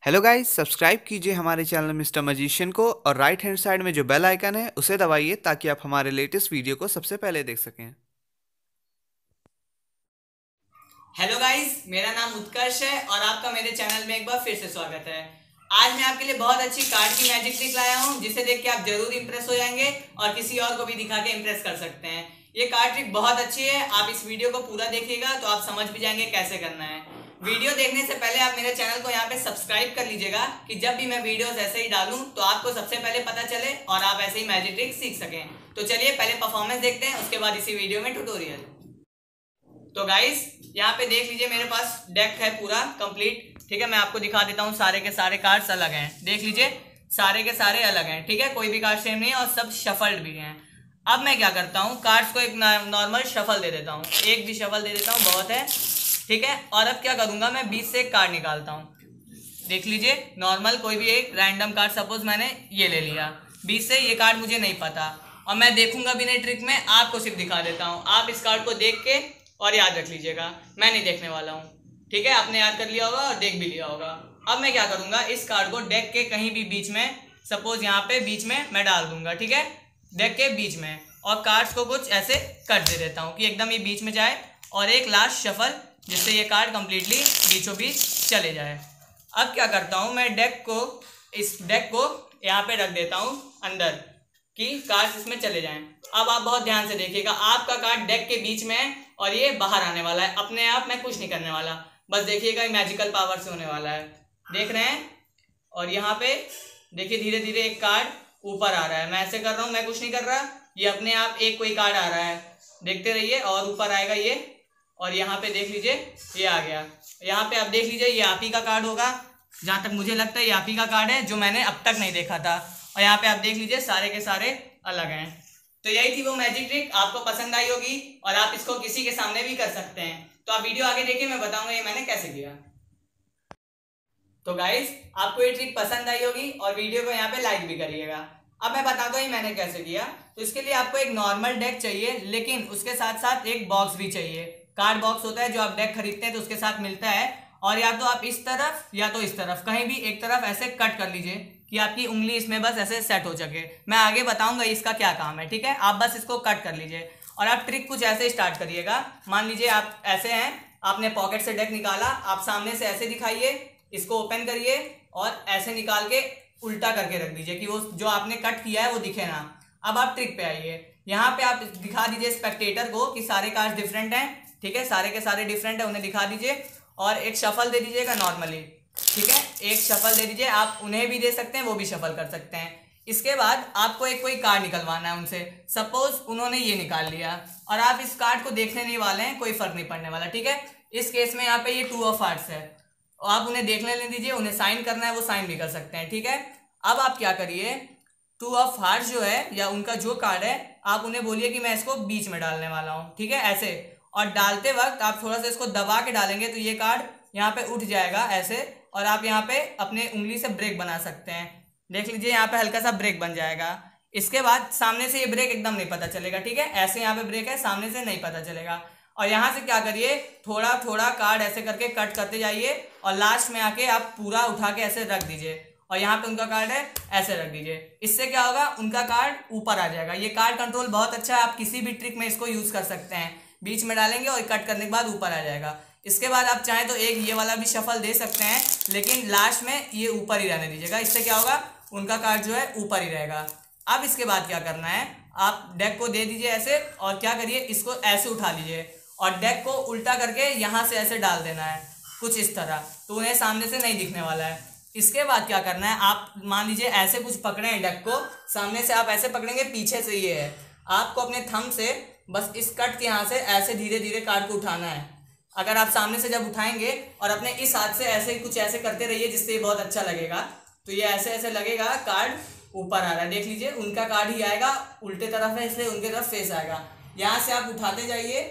Hello guys, subscribe कीजिए हमारे channel mister magician को और राइट हैंड साइड में जो बेल आइकन है उसे दबाइए ताकि आप हमारे लेटेस्ट वीडियो को सबसे पहले देख सकें। हेलो गाइस, मेरा नाम उत्कर्ष है और आपका मेरे चैनल में एक बार फिर से स्वागत है। आज मैं आपके लिए बहुत अच्छी कार्ड की मैजिक ट्रिक लाया हूं जिसे देख के आप जरूर इंप्रेस हो जाएंगे और किसी और को भी दिखा के इंप्रेस कर सकते हैं। ये कार्ड ट्रिक बहुत अच्छी है, आप इस वीडियो को पूरा देखिएगा तो आप समझ भी जाएंगे कैसे करना है। वीडियो देखने से पहले आप मेरे चैनल को यहाँ पे सब्सक्राइब कर लीजिएगा कि जब भी मैं वीडियोस ऐसे ही डालूं तो आपको सबसे पहले पता चले और आप ऐसे ही मैजिक ट्रिक सीख सकें। तो चलिए पहले परफॉर्मेंस देखते हैं, उसके बाद इसी वीडियो में ट्यूटोरियल। तो गाइस यहाँ पे देख लीजिए, मेरे पास डेक है पूरा कंप्लीट। ठीक है, मैं आपको दिखा देता हूँ। सारे के सारे कार्ड्स अलग हैं, देख लीजिए सारे के सारे अलग हैं। ठीक है, कोई भी कार्ड सेम नहीं है और सब शफल्ड भी हैं। अब मैं क्या करता हूँ, कार्ड्स को एक नॉर्मल शफल दे देता हूँ, एक भी शफल दे देता हूँ, बहुत है। ठीक है, और अब क्या करूंगा, मैं बीच से एक कार्ड निकालता हूँ। देख लीजिए नॉर्मल कोई भी एक रैंडम कार्ड, सपोज मैंने ये ले लिया बीच से। ये कार्ड मुझे नहीं पता और मैं देखूंगा भी नहीं ट्रिक में, आपको सिर्फ दिखा देता हूँ। आप इस कार्ड को देख के और याद रख लीजिएगा, मैं नहीं देखने वाला हूँ। ठीक है, आपने याद कर लिया होगा और देख भी लिया होगा। अब मैं क्या करूंगा, इस कार्ड को डेक के कहीं भी बीच में, सपोज यहाँ पे बीच में मैं डाल दूंगा। ठीक है, डेक के बीच में, और कार्ड्स को कुछ ऐसे कट दे देता हूँ कि एकदम ये बीच में जाए, और एक लास्ट शफल जिससे ये कार्ड कंप्लीटली बीचों बीच चले जाए। अब क्या करता हूँ, मैं इस डेक को यहाँ पे रख देता हूँ अंदर कि कार्ड्स इसमें चले जाएं। अब आप बहुत ध्यान से देखिएगा, आपका कार्ड डेक के बीच में है और ये बाहर आने वाला है अपने आप, मैं कुछ नहीं करने वाला। बस देखिएगा ये मैजिकल पावर से होने वाला है, देख रहे हैं। और यहाँ पे देखिए धीरे धीरे एक कार्ड ऊपर आ रहा है, मैं ऐसे कर रहा हूँ, मैं कुछ नहीं कर रहा, ये अपने आप एक कोई कार्ड आ रहा है, देखते रहिए और ऊपर आएगा ये। और यहाँ पे देख लीजिए ये आ गया। यहाँ पे आप देख लीजिए ये आप ही का कार्ड होगा, जहाँ तक मुझे लगता है ये आप ही का कार्ड है जो मैंने अब तक नहीं देखा था। और यहाँ पे आप देख लीजिए सारे के सारे अलग हैं। तो यही थी वो मैजिक ट्रिक, आपको पसंद आई होगी और आप इसको किसी के सामने भी कर सकते हैं। तो आप वीडियो आगे देखिए, मैं बताऊंगा ये मैंने कैसे किया। तो गाइस आपको ये ट्रिक पसंद आई होगी और वीडियो को यहाँ पे लाइक भी करिएगा। अब मैं बताता हूँ ये मैंने कैसे किया। तो इसके लिए आपको एक नॉर्मल डेक चाहिए, लेकिन उसके साथ साथ एक बॉक्स भी चाहिए। कार्ड बॉक्स होता है जो आप डेक खरीदते हैं तो उसके साथ मिलता है। और या तो आप इस तरफ या तो इस तरफ, कहीं भी एक तरफ ऐसे कट कर लीजिए कि आपकी उंगली इसमें बस ऐसे सेट हो सके। मैं आगे बताऊंगा इसका क्या काम है। ठीक है, आप बस इसको कट कर लीजिए और आप ट्रिक कुछ ऐसे स्टार्ट करिएगा। मान लीजिए आप ऐसे हैं, आपने पॉकेट से डेक निकाला, आप सामने से ऐसे दिखाइए, इसको ओपन करिए और ऐसे निकाल के उल्टा करके रख दीजिए कि वो जो आपने कट किया है वो दिखे ना। अब आप ट्रिक पे आइए, यहाँ पे आप दिखा दीजिए स्पेक्टेटर को कि सारे कार्ड डिफरेंट हैं। ठीक है, सारे के सारे डिफरेंट है, उन्हें दिखा दीजिए और एक शफल दे दीजिएगा नॉर्मली। ठीक है, एक शफल दे दीजिए, आप उन्हें भी दे सकते हैं, वो भी शफल कर सकते हैं। इसके बाद आपको एक कोई कार्ड निकलवाना है उनसे। सपोज उन्होंने ये निकाल लिया और आप इस कार्ड को देखने नहीं वाले हैं, कोई फर्क नहीं पड़ने वाला। ठीक है, इस केस में यहाँ पे ये 2 ऑफ हार्ट्स है, आप उन्हें देख लेने दीजिए, उन्हें साइन करना है वो साइन भी कर सकते हैं। ठीक है, अब आप क्या करिए, 2 ऑफ हार्ट्स जो है या उनका जो कार्ड है, आप उन्हें बोलिए कि मैं इसको बीच में डालने वाला हूँ। ठीक है, ऐसे, और डालते वक्त आप थोड़ा सा इसको दबा के डालेंगे तो ये कार्ड यहाँ पे उठ जाएगा ऐसे, और आप यहाँ पे अपने उंगली से ब्रेक बना सकते हैं। देख लीजिए यहाँ पे हल्का सा ब्रेक बन जाएगा। इसके बाद सामने से ये ब्रेक एकदम नहीं पता चलेगा। ठीक है, ऐसे यहाँ पे ब्रेक है, सामने से नहीं पता चलेगा। और यहाँ से क्या करिए, थोड़ा थोड़ा कार्ड ऐसे करके कट करते जाइए और लास्ट में आके आप पूरा उठा के ऐसे रख दीजिए और यहाँ पे उनका कार्ड है ऐसे रख दीजिए। इससे क्या होगा, उनका कार्ड ऊपर आ जाएगा। ये कार्ड कंट्रोल बहुत अच्छा है, आप किसी भी ट्रिक में इसको यूज कर सकते हैं। बीच में डालेंगे और कट करने के बाद ऊपर आ जाएगा। इसके बाद आप चाहें तो एक ये वाला भी शफल दे सकते हैं, लेकिन लास्ट में ये ऊपर ही रहने दीजिएगा। इससे क्या होगा, उनका कार्ड जो है ऊपर ही रहेगा। अब इसके बाद क्या करना है, आप डेक को दे दीजिए ऐसे और क्या करिए, इसको ऐसे उठा लीजिए और डेक को उल्टा करके यहाँ से ऐसे डाल देना है कुछ इस तरह, तो उन्हें सामने से नहीं दिखने वाला है। इसके बाद क्या करना है, आप मान लीजिए ऐसे कुछ पकड़े हैं डेक को, सामने से आप ऐसे पकड़ेंगे, पीछे से ये है, आपको अपने थंब से बस इस कट के यहाँ से ऐसे धीरे धीरे कार्ड को उठाना है। अगर आप सामने से जब उठाएंगे और अपने इस हाथ से ऐसे कुछ ऐसे करते रहिए जिससे ये बहुत अच्छा लगेगा, तो ये ऐसे ऐसे लगेगा कार्ड ऊपर आ रहा है। देख लीजिए उनका कार्ड ही आएगा, उल्टे तरफ है इसलिए उनके तरफ फेस आएगा। यहाँ से आप उठाते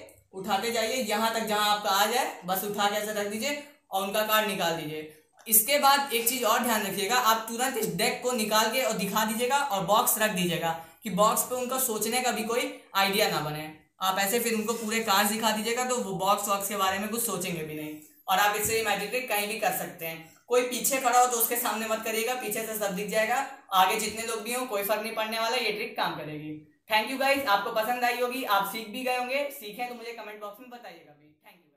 जाइए यहाँ तक जहाँ आपका आ जाए, बस उठा के ऐसे रख दीजिए और उनका कार्ड निकाल दीजिए। इसके बाद एक चीज और ध्यान रखिएगा, आप तुरंत इस डेक को निकाल के और दिखा दीजिएगा और बॉक्स रख दीजिएगा कि बॉक्स पे उनका सोचने का भी कोई आइडिया ना बने। आप ऐसे फिर उनको पूरे कार्ड्स दिखा दीजिएगा तो वो बॉक्स वॉक्स के बारे में कुछ सोचेंगे भी नहीं और आप इससे मैजिक ट्रिक कहीं भी कर सकते हैं। कोई पीछे खड़ा हो तो उसके सामने मत करिएगा, पीछे से सब दिख जाएगा। आगे जितने लोग भी हो कोई फर्क नहीं पड़ने वाला, ये ट्रिक काम करेगी। थैंक यू गाइस, आपको पसंद आई होगी, आप सीख भी गए होंगे। सीखें तो मुझे कमेंट बॉक्स में बताइएगा भी। Thank you.